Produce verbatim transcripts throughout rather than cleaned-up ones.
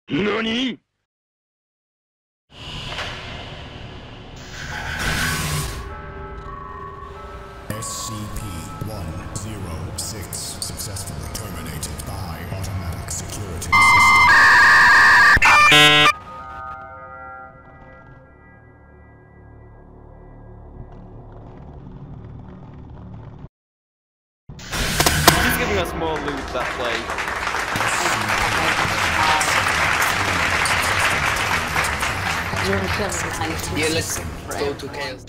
NANI?! S C P one zero six successfully terminated by automatic security system. He's giving us more loot that way. Yeah, let's go to chaos.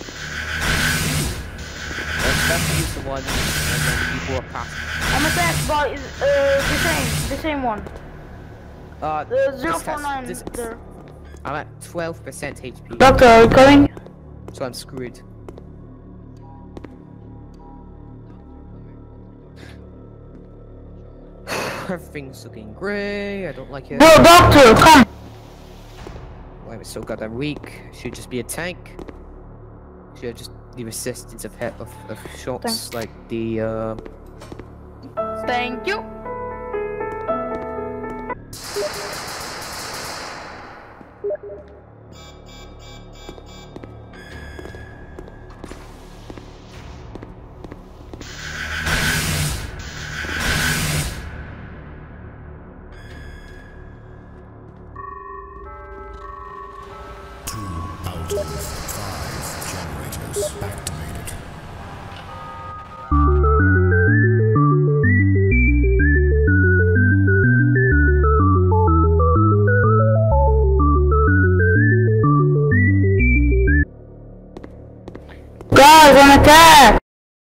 Let's best use the one and then people are past. I'm attacked by uh, the same, the same one. Uh, The zero this four has- nine this- there. I'm at twelve percent H P, Doctor, are you coming? so I'm screwed. Everything's looking grey, I don't like it. Bro, doctor, come! Why am I so goddamn weak? Should just be a tank. Should just the resistance of, he of, of shots Thanks. like the uh... Thank you.